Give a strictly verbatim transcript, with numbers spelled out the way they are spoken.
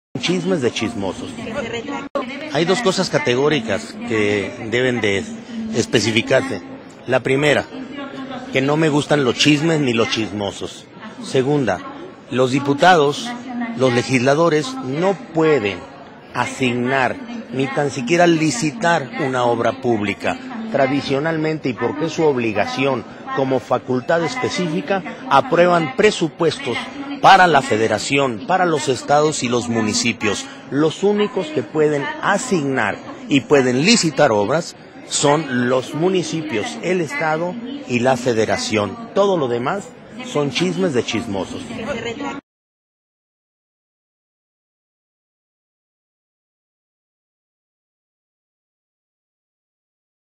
Chismes de chismosos. Hay dos cosas categóricas que deben de especificarse. La primera, que no me gustan los chismes ni los chismosos. Segunda, los diputados, los legisladores no pueden asignar ni tan siquiera licitar una obra pública. Tradicionalmente, y porque es su obligación como facultad específica, aprueban presupuestos para la federación, para los estados y los municipios. Los únicos que pueden asignar y pueden licitar obras son los municipios, el estado y la federación. Todo lo demás son chismes de chismosos.